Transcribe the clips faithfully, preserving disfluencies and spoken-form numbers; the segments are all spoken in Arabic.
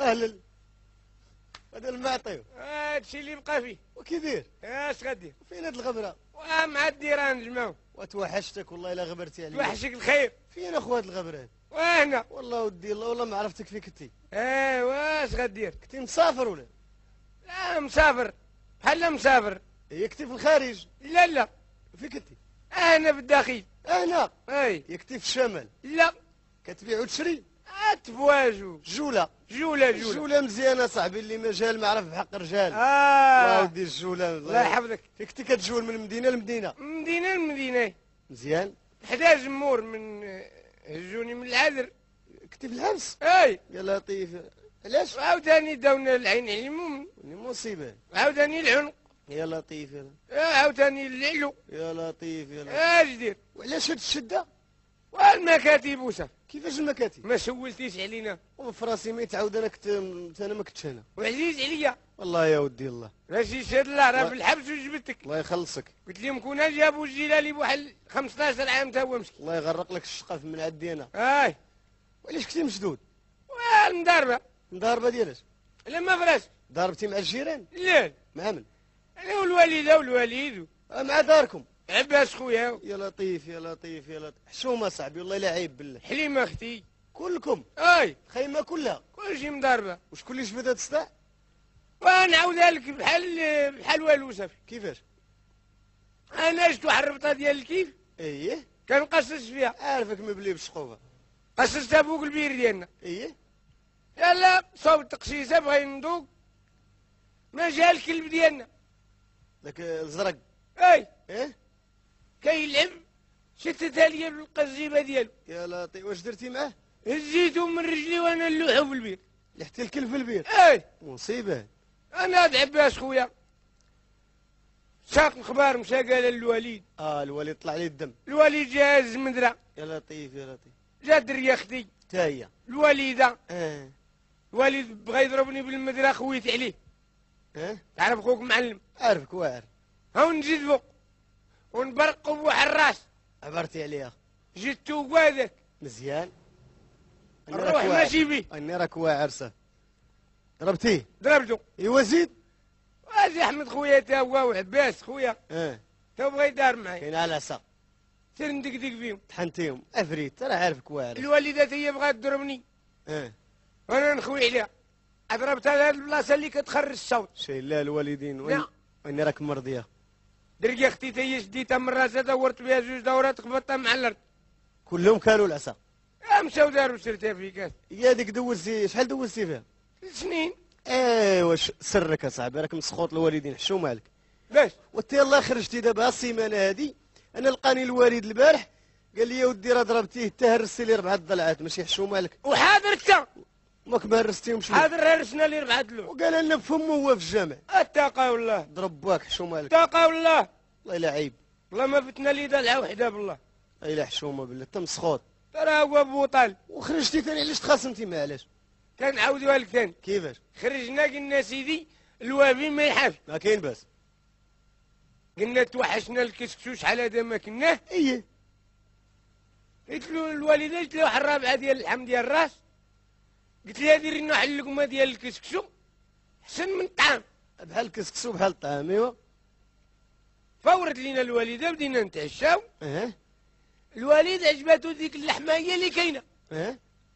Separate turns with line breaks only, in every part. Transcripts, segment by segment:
اهلل هذا المعطي
هادشي اللي بقى فيه.
وكي داير؟
اش غدير؟
فين هاد الغبره؟
ومع الديران نجمعو.
وتوحشتك والله الا غبرتي عليا.
توحشك الخير.
فين اخو هاد الغبره؟
وهنا
والله ودي الله والله ما عرفتك فين كنتي.
ايوا اش غدير؟
كنتي مسافر ولا؟
لا مسافر بحال مسافر.
هي كنتي في الخارج؟
لا لا.
فين كنتي؟
انا في الداخل.
هنا؟
اي.
هي كنتي في الشمال؟
لا.
كتبيع وتشري؟
تفواجو.
جوله.
جوله جوله.
جوله مزيانه صاحبي اللي مجال ما عرف بحق رجال.
اه
الله يودي الجوله.
الله يحفظك.
فين كنتي كتجول من مدينه لمدينه؟
من مدينه لمدينه.
مزيان.
حدا جمهور من هجوني من العذر.
كنتي في الحبس؟
اي.
يا لطيف. علاش؟
عاوتاني داونا العين على المؤمن.
مصيبه.
عاوتاني العنق.
يا لطيف يا لطيف.
عاوتاني اللعلو.
يا لطيف يا لطيف.
اش دير؟
وعلاش هاد الشده؟
والمكاتب وصف.
كيفاش المكاتب؟
ما سولتيش علينا.
وفي راسي ما يتعاود انا كنت انا ما كنتش هنا.
وعزيز عليا.
والله يا ودي الله.
ماشي شاد الله راه في الحبس وجبتك.
الله يخلصك.
قلت لهم كون جابوا الجيلالي بواحد خمسطاش عام تا هو مسكين.
الله يغرق لك الشقف من عندي انا.
اي.
وعلاش كنتي مشدود؟
والمضاربه.
مضاربه ديالاش؟
لما فراش.
ضربتي مع الجيران؟
لا.
مع من؟
انا والوالده والوالد.
مع داركم.
عباس خويا.
يا لطيف يا لطيف يا لطيف. حشومه صاحبي والله لا عيب بالله.
حليمه اختي.
كلكم؟
اي.
الخيمه كلها؟
كلشي مضاربه.
وشكون اللي جبد هاد الصداع؟
ونعاودها لك بحال بحال والو صافي.
كيفاش؟
انا شفت واحد الربطه ديال الكيف.
اييه.
كنقصص فيها.
عارفك مبلي بالشقوفه.
قصصتها فوق البير ديالنا.
اييه.
يلا صوب التقشيصه بغا ينضوق. ما جا الكلب ديالنا.
داك الزرق.
اي.
ايه.
كيلعب شتتها ليا بالقزيبه ديالو.
يا لطيف واش درتي معاه؟
هزيتو من رجلي وانا نلوحو في البير.
لحتي الكلب في البير؟
اي.
مصيبه.
انا هاد عباس خويا ساق الخبار مشى قال للوليد.
اه الوليد طلع لي الدم.
الوليد جا هز المدرة.
يا لطيف يا لطيف.
جات دريا اختي.
تا هي.
الوليده.
اه.
الوليد بغا يضربني بالمدرة خويت عليه.
اه.
تعرف خوك معلم.
عارفك واعر.
هاو نزيد فوق ونبرقو بواحد الراس.
عبرتي عليها.
جدتو كوادك.
مزيان.
الروح ماشي بيه.
اني راك واعر صافي. ضربتيه؟
ضربتو.
ايوا زيد.
واجي احمد خويا تا هو وعباس خويا.
اه.
تا بغا يدار معايا.
كاين على العصا.
سير ندقدق فيهم.
طحنتيهم افريت راه عارفك واعر.
الوالده هي بغات تضربني.
اه.
وانا نخوي عليها. ضربتها لهاد البلاصه اللي كتخرج الصوت.
شي لا الوالدين.
لا.
واني راك مرضيه.
دركي اختي تا هي شديتها من راسها دورت بها جوج دورات خبطتها مع الارض.
كلهم كانوا العصا.
مشاو داروا سرتها في كاس.
هي هذيك دوزتي شحال دوزتي فيها؟
سنين.
ايوا سرك اصاحبي راك مسخوط الوالدين حشومه عليك.
باش؟
وانت يلاه خرجتي دابا السيمانه هادي. انا لقاني الوالد البارح قال لي يا ودي راه ضربتيه حتى هرستي لي ربعه ضلعات ماشي حشومه عليك.
وحاضر انت.
ماك ما هرستيهم شنو؟
حاضر هرسنا لي ربعه دلوع.
وقال لنا بفمه هو في الجامع.
اتقى والله.
ضرب باك حشومه عليك.
اتقى والله.
والله الا عيب.
والله ما فتنا لي ضلعه وحده بالله.
الا حشومه بالله انت مسخوط.
ترى هو بوطال.
وخرجتي ثاني علاش تخاصمتي معاه علاش؟
كنعاودوها لك ثاني.
كيفاش؟
خرجنا قلنا سيدي الوابي ما يحافش.
ما كاين باس.
قلنا توحشنا الكسكسو شحال هذا ما كناه.
اييه.
قلت له الوالده قلت له واحد الرابعه ديال اللحم ديال الراس. قلت لها ديري لنا واحد اللقمه ديال الكسكسو احسن من الطعام.
بحال الكسكسو بحال الطعام ايوا.
فورت لينا الوالده بدينا نتعشاو.
اه.
الوالد عجباتو ديك اللحمه هي اللي كاينه.
اه.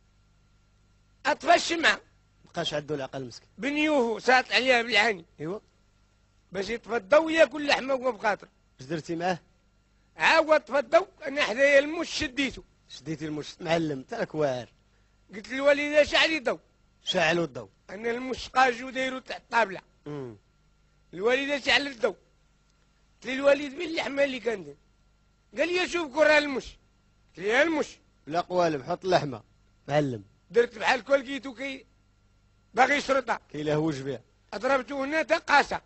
اطفى الشمعه.
مابقاش عنده العقل مسكين.
بنيوه ساط عليها بالعاني.
ايوا.
باش يطفى الضو ياكل لحمه وهو بخاطر.
اش درتي معاه؟
عاود طفى الضو انا حدايا المش شديتو.
شديتي المش معلم انت راك واعر.
قلت للوالده شعلي الضو.
شعلوا الضو.
انا المش قاجو دايرو تحت الطابله.
امم.
الوالده شعلت الضو. قلت للوالد باللحمه اللي كانت. قال لي شوف كره المش. قلت لي المش.
لا قوالب حط اللحمه معلم.
درت بحال كولكيتو كي باغي يشرطها.
كيلهوج بها.
ضربته هنا تا قاسه.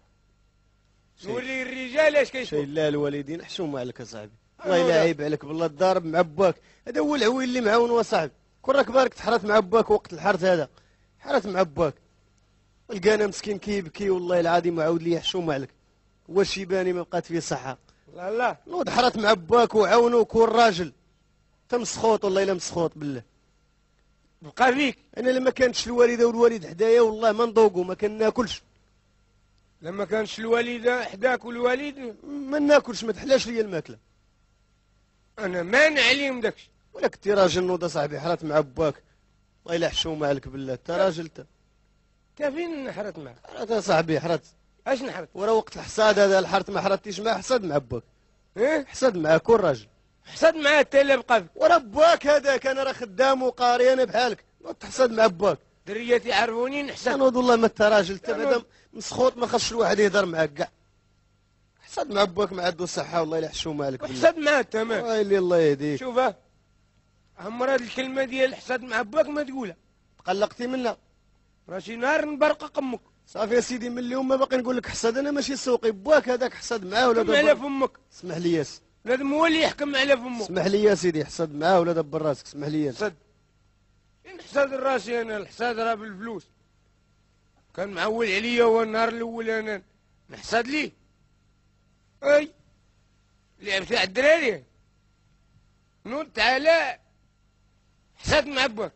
نوري الرجال اش
شي
كيشوف.
لا الوالدين حشومه عليك اصاحبي. والله الا عيب عليك بالله الضارب مع باك. هذا هو العويل اللي معاون وصاحبي. كون راك بارك تحرت مع باك وقت الحرث هذا. حرت مع باك. لقانا مسكين كيبكي والله العظيم وعاود لي حشومه عليك. هو الشيباني ما بقات فيه صحه.
لا لا.
نوض حرت مع باك وعاونو كون راجل. انت مسخوط والله الا مسخوط بالله.
بقى فيك.
انا لما كانتش الوالده والوالد حدايا والله ما نذوقوا ما كناكلش.
لما كانش الوالده حداك والوالد
ما ناكلش ما تحلاش ليا الماكله.
انا مانع عليهم داكشي.
ولا كنتي راجل نوض صاحبي حرات مع باك. الله يلا حشومه عليك بالله انت راجل انت.
انت فين نحرت معك؟
حرات يا صاحبي حرات.
اش نحرت؟
ورا وقت الحصاد هذا الحرت ما حرتيش معاه حصاد مع باك.
ايه
حصاد معاه كل راجل.
حسد معاه حتى الا بقى فيك.
ورا باك هذاك انا راه خدام وقاري انا بحالك نوض تحصاد مع باك.
درياتي يعرفوني نحسد.
انا والله ما انت راجل انت
أنا-
بعدا مسخوط ما خصش الواحد يهضر معاك كاع. حصاد مع باك ما عنده صحه والله يلا حشومه عليك بالله.
وحسد معاه تمام.
ويلي الله يهديك.
شوفها عمر هاد الكلمه ديال الحسد مع باك ما تقولها.
تقلقتي منها.
راشي نهار نبرقق امك.
صافي يا سيدي من اليوم ما باقي نقول لك حسد انا ماشي سوقي باك هذاك حسد معاه ولا
حكم على
دبر.
فمك.
اسمح لي ياس.
لازم هو اللي يحكم على فمه.
اسمح لي يا سيدي حسد معاه ولا دبر راسك اسمح لي ياس.
حسد نحسد راسي انا الحساد راه بالفلوس. كان معول عليا هو النهار الاول انا نحسد ليه. اي لعبت على الدراري نوض تعالى حسد مع باك.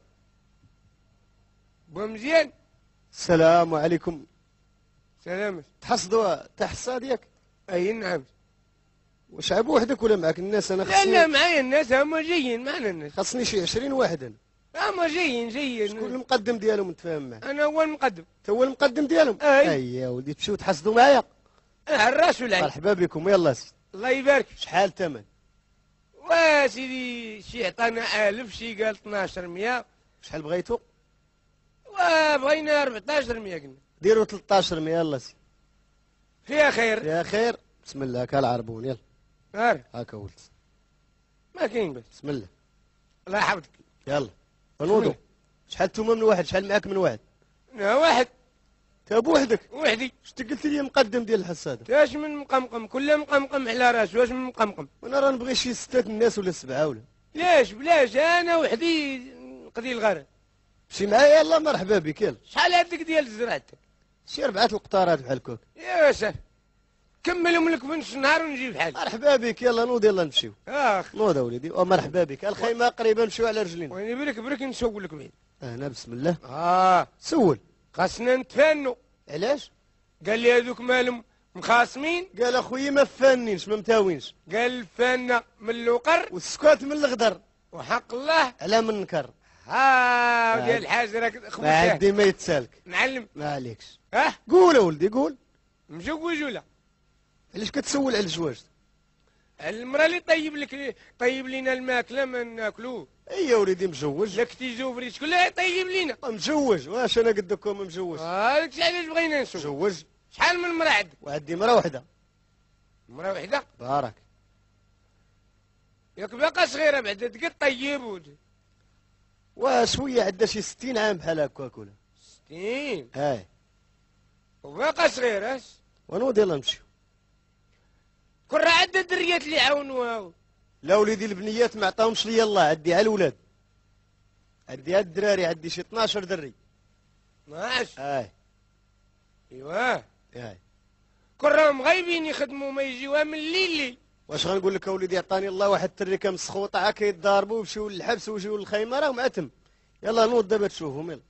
با مزيان.
السلام عليكم.
سلامة.
تحصدوا تحصاد ياك.
اي نعم.
واش عيب وحدك ولا معك الناس انا
لا لا
خصني
معايا الناس هما جايين معنا الناس.
خصني شي عشرين واحد انا.
هما جايين
شكون
جايين.
المقدم ديالهم نتفاهم معاه.
انا هو المقدم.
انت هو المقدم ديالهم.
أي.
اي يا ولدي تمشيو تحصدوا معايا.
اه الراس والعين.
مرحبا بكم يلا سي.
الله يبارك.
شحال الثمن؟
وسيدي شي عطانا ألف شي قال اثناش مية
شحال بغيتو؟
وبغينا أربعطاش مية قلنا.
ديروا ثلاثطاش مية يلا سي.
فيها خير.
يا خير بسم الله هاكا العربون يلا.
نار
هاكا ولد
ما كاين بس.
بسم الله
الله يحفظك.
يلا ونوضوا. شحال نتوما من واحد شحال معاك من واحد؟
انا واحد
انت بوحدك.
وحدي.
شتي قلت لي مقدم ديال الحساده.
واش من مقمقم كل مقمقم على راسه واش من مقمقم.
وانا راه نبغي شي ستة الناس ولا سبعه ولا.
ليش بلاش انا وحدي نقضي الغرض.
مشي معايا يلا مرحبا بك يلا.
شحال هذيك ديال زرعتك؟
شي اربعه القطارات بحال كوك.
يا سهل كملهم لك في نص النهار ونجي بحال.
مرحبا بك يلا نوض يلا نمشيو.
اخ
نوض وليدي ومرحبا بك الخيمه قريبه نمشيو على رجلينا.
وين برك برك نسول لك بعيد.
هنا بسم الله.
اه
سول.
خاصنا نتفانوا.
علاش؟
قال لي هذوك مالهم مخاصمين.
قال اخويا ما فانينش ما متاوينش.
قال فانا من الوقر
والسكات من الغدر.
وحق الله
على من نكر.
ها
آه.
ديال الحاج راك
ما
خويا
عندي ما يتسالك.
معلم.
ما عليكش.
اه
قول ولدي قول.
مزوج ولا
علاش كتسول على الزواج؟
المراه اللي طيب لك طيب لينا الماكله ما ناكلوه.
اي يا وليدي مزوج.
لك تيجو فريش كلها طيب لينا.
مزوج واش انا قدكم مزوج.
هاك علاش بغينا نسول.
مزوج.
شحال من مراه عندك؟
وعندي مرا وحده.
مراه وحده
بارك.
ياك باقا صغيره بعدا تقد طيب ود
وشويه عندها شي ستين عام بحال هكاك ولا.
ستين
هاي.
وباقا صغيره.
ونوض يلا نمشيو.
كل راه عندها دريات اللي يعاونوها.
لا وليدي البنيات ما عطاهمش ليا الله عندي على الولاد. عندي هاد الدراري عندي شي اثناش دري.
ماش
هاي.
ايوا
هاي.
كل راهم غايبين يخدموا ما يجيوها من الليل ليل.
واش غنقول لك اوليدي عطاني الله واحد التريكه مسخوطه عا كيتضاربوا ويمشيو للحبس ويجيو للخيمه راهم عتم. يلا نوض دابا تشوفهم يلا.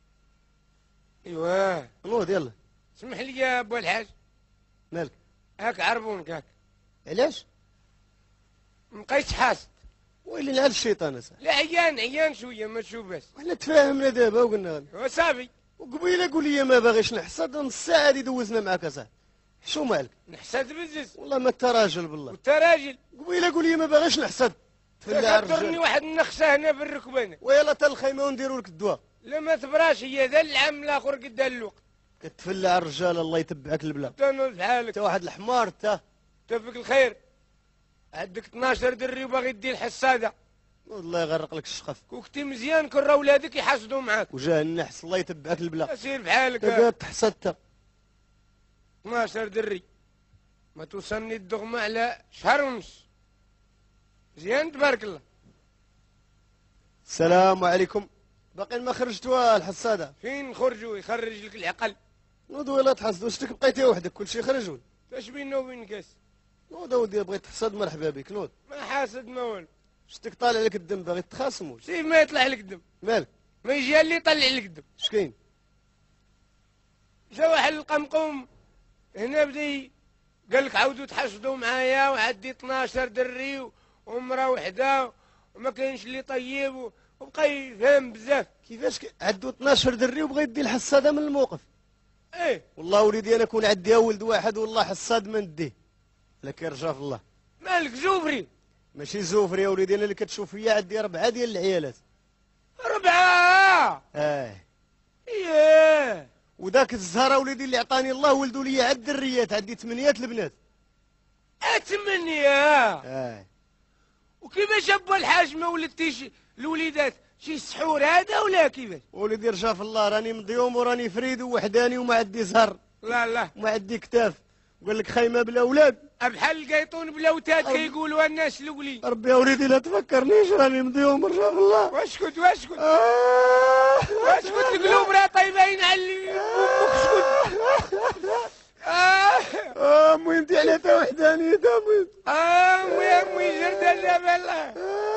ايوا
نوض يلا.
اسمح لي يا ابو الحاج.
مالك؟
هاك عربونك هاك
علاش؟
مبقيتش حاسد.
ويلي لعب الشيطان اسا.
لا عيان عيان شويه ما تشوف بس.
وحنا تفاهمنا دابا وقلنا
وصافي
وقبيله قول لي ما باغيش نحصد نص ساعه هادي دوزنا معاك اصاحبي. شو مالك؟
نحسد بزز.
والله ما انت راجل بالله.
وانت راجل.
قبيله قول لي ما باغيش نحصد. تفلع
كدرني
الرجال.
واحد النخسه هنا في الركبانه.
ويلا تا الخيمه ونديروا لك الدواء.
لا ما تبراش هي ذا العام الاخر قد الوقت.
كتفلع الرجال الله يتبعك البلا.
تنوض بحالك.
انت واحد الحمار انت.
توفيق الخير. عندك اثناش دري وباغي دير حساده.
الله يغرق لك الشقف.
كنتي مزيان كون راه ولادك يحاسدوا معاك.
وجاه النحس الله يتبعك البلا.
سير بحالك.
تبقى تحصدت.
اثناش دري ما توصلني الدغمه على شهر ونص. مزيان تبارك الله.
السلام عليكم. باقي ما خرجتوا الحصاده.
فين نخرجوا يخرج لك العقل.
نوضوا يلا تحصدوا شتك بقيتي وحدك كلشي خرجوا.
اش بينا وبين كاس.
نوض اودي بغيت تحصد مرحبا بك نوض.
ما حاسد ما والو.
شتك طالع لك الدم باغي تخاصموا.
سيف ما يطلع لك الدم.
مالك؟
ما يجي اللي يطلع لك الدم.
شكاين؟
جا واحد القمقم هنا بدا قال لك عاودوا تحشدوا معايا وعندي اثناش دري ومراه وحده وما كاينش اللي طيب، وبقى يفهم بزاف.
كيفاش ك... عندو اثناش دري وبغى يدي الحصاده من الموقف؟
ايه
والله وليدي انا كون عندي ولد واحد والله حصاد ما نديه، لك يرجع في الله.
مالك زوفري؟
ماشي زوفري يا وليدي، انا اللي كتشوف فيا عندي اربعه ديال العيالات.
ربعه؟
اه
ايه.
وذاك الزهره وليدي اللي عطاني الله ولدوا لي عاد الدريات، عندي ثمانيات البنات.
اتمنيا.
اه
وكيفاش ابو الحاج ما ولدتيش الوليدات؟ شي سحور هذا ولا كيفاش؟
وليدي رجع في الله، راني مضيوم وراني فريد ووحداني وما عندي زهر
لا لا
وما عندي كتاف، قال لك خيمه بلا اولاد.
بحال القيطون بلا وتاد كيقولوا الناس الاولين.
ربي يا وليدي لا تفكرنيش، راني مضيوم رجع في الله.
واسكت واسكت
آه.
واسكت، القلوب راه طيبين على امك. اسكت. اه
اه امي انت على تا وحداني تا امي.
اه امي امي جرده لا بالله.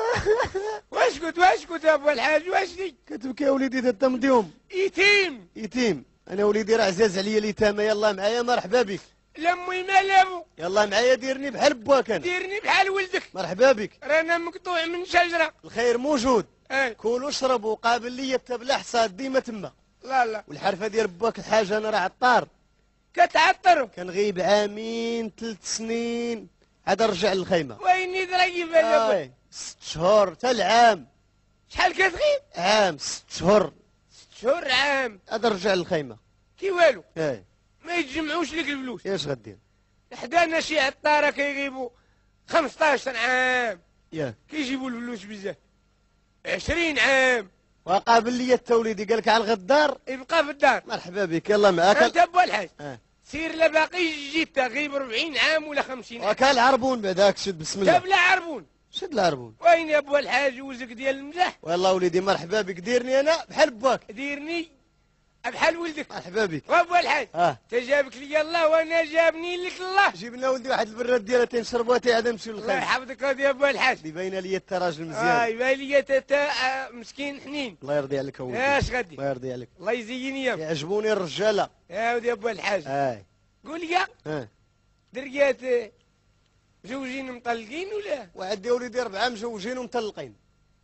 واسكت واسكت يا ابو الحاج، واشني
كتبكي يا وليدي انت مضيوم
يتيم؟
يتيم. انا وليدي راه عزاز عليا اليتامى، يلا معايا مرحبا بك.
لمي ما لابو.
يلا معايا ديرني بحال بواك انا.
ديرني بحال ولدك.
مرحبا بك.
رانا مقطوع من شجره.
الخير موجود.
اي
كولوا اشربوا قابل ليا بلا حصاد ديما تما.
لا لا
والحرفه ديال بواك الحاجه انا راه عطار،
كتعطروا.
كنغيب عامين ثلاث سنين عاد نرجع للخيمه.
ويني ضريب هذا؟
آه. ست شهور حتى العام.
شحال كتغيب؟
عام ست شهور
ست شهور عام.
عاد نرجع للخيمه.
كي والو
اي
ما يتجمعوش لك الفلوس.
اش غدير؟
حدانا شي عطاره كيغيبوا خمسطاش عام
ياك
كيجيبوا الفلوس بزاف. عشرين عام.
وقابل لي التوليدي قال لك على الغدار
يبقى في الدار.
مرحبا بك يلا معاك.
انت ابو الحاج
اه
سير لا باقي جيت غيب أربعين عام ولا خمسين عام.
وكال عربون بعداك شد بسم الله.
جاب لا عربون.
شد العربون.
وين يا ابو الحاج وزك ديال المزاح؟
والله وليدي مرحبا بك، ديرني انا بحال بواك.
ديرني بحال ولدك.
مرحبا بك.
وابو الحاج
اه
تجابك لي الله وانا جابني لك الله.
جيب لنا ولدي واحد البراد ديالها تنشربوها تي عاد نمشيو
الله
للخير.
يحفظك يا ابو الحاج.
اللي باينه لي التراجل مزيان.
اه يبان لي تاتا آه، مسكين حنين.
الله يرضي عليك يا ولدي.
اش غادي؟
الله يرضي عليك.
الله يزيني يا
يعجبوني الرجاله.
يا ودي ابو الحاج.
اي
قول لي
اه
دريات آه، مزوجين مطلقين ولا؟
وعندي يا وليدي اربعه مزوجين ومطلقين.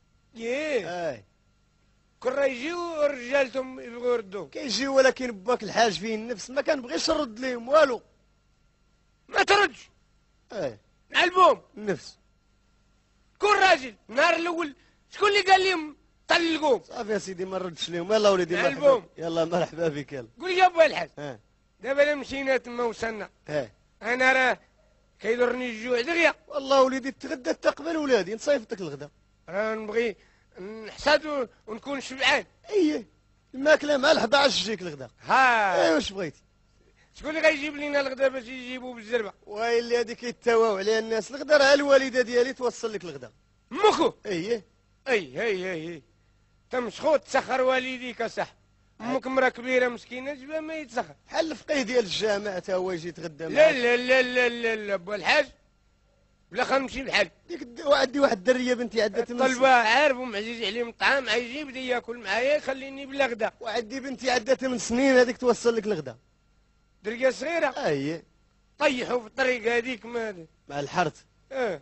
ياه
اي
كل راه يجيو رجالتهم يبغوا يردوا.
كيجي ولكن باك الحاج فيه النفس ما كنبغيش نرد لهم والو.
ما تردش
اي
مع البوم.
النفس.
كل راجل النهار الاول شكون اللي قال لهم طلقوهم؟
صافي يا سيدي ما نردش لهم. يلا وليدي
مع
مرحبا.
البوم.
يلا مرحبا بك يلا.
قول لي يا ابو الحاج
اه
دابا لا مشينا تما وصلنا
اه
انا راه كيضرني الجوع دغيا.
والله وليدي تغدى تقبل ولادي نصيفطك الغدا.
راه نبغي نحصد ونكون شبعان.
ايه الماكله مع الحداش تجيك الغدا.
ها
ايه واش بغيتي؟
شكون اللي غيجيب لينا الغدا باش يجيبوا بالزربه؟
ويلي هذيك يتواو عليها الناس الغدا، راه الوالده ديالي توصل لك الغدا.
مكو
ايه
اي هي هي هي تمسخوط تسخر والديك صح. امك مرا كبيره مسكينه جبا ما يتسخر.
بحال الفقيه ديال الجامع تا هو يجي يتغدى
لا
معاك.
لا لا لا لا لا ابو الحاج بلا خا نمشي بحال
ديك الد- وعندي واحد الدريه بنتي عندها ثمان
الطلبه عارف ومعزيز عليهم الطعام عايجي بدا ياكل معايا يخليني بلا غدا.
وعندي بنتي عندها ثمان سنين هذيك توصل لك الغدا.
دريه صغيره
ايه
طيحوا في الطريق هذيك ما
مع الحرث.
اه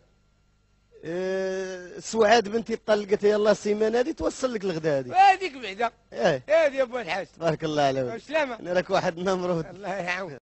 إيه سعاد بنتي طلقت يلا السيمانه هذه توصل لك الغدا هذه.
هذيك بعدا
ايه
هذه يا ابو الحاج.
تبارك الله عليك.
سلامه
انا راك واحد النمرود.
الله يعاون.